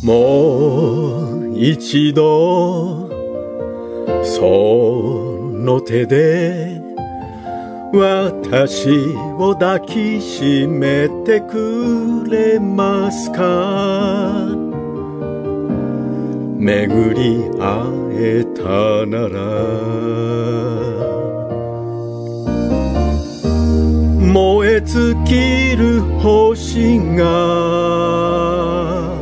もう一度その手で私を抱きしめてくれますか。巡り会えたなら燃え尽きる星が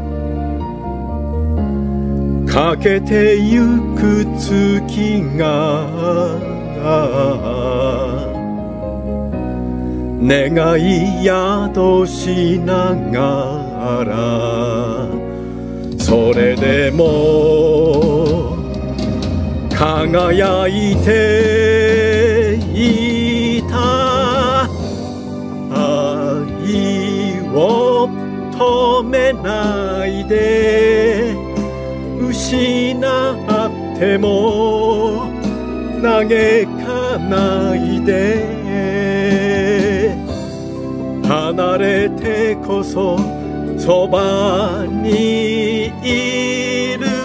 かけてゆく月が願い宿しながらそれでも輝いていた愛を止めないで失っても嘆かないで離れてこそそばにいる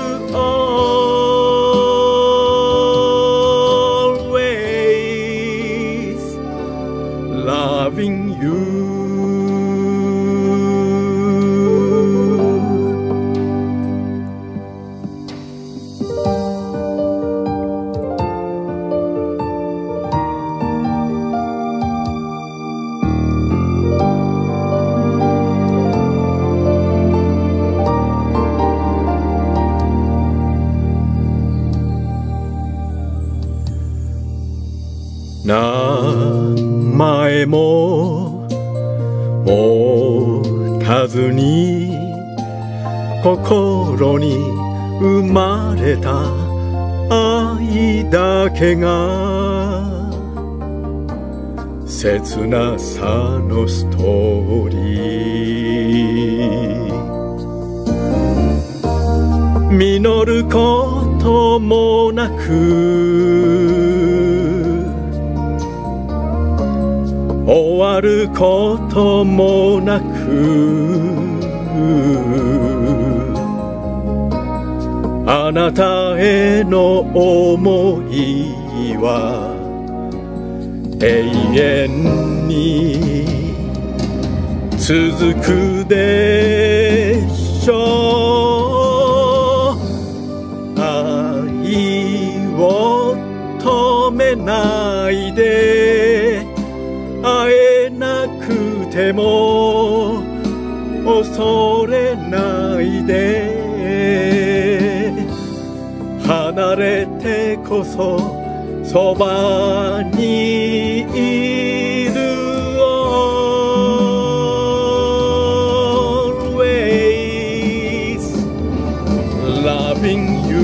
Always loving you名前も持たずに心に生まれた愛だけが切なさのストーリー実ることもなく終わることもなくあなたへの思いは永遠に続くでしょう。愛を止めないで会えなくても恐れないで離れてこそそばにいる Always loving you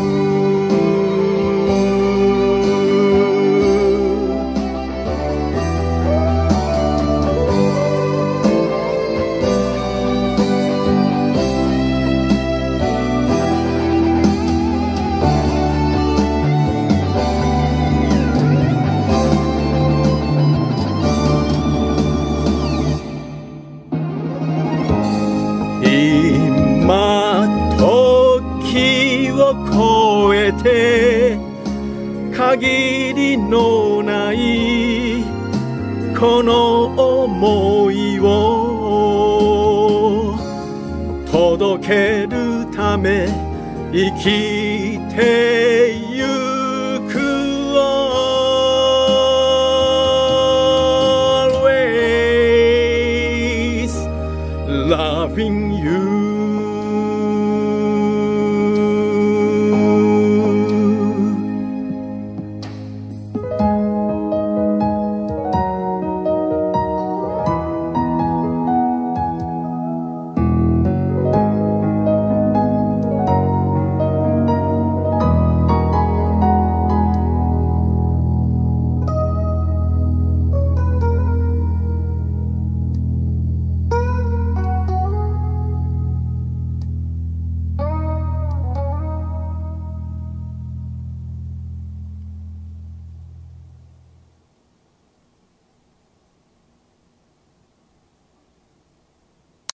今時を超えて限りのないこの想いを届けるため生きてゆく Always loving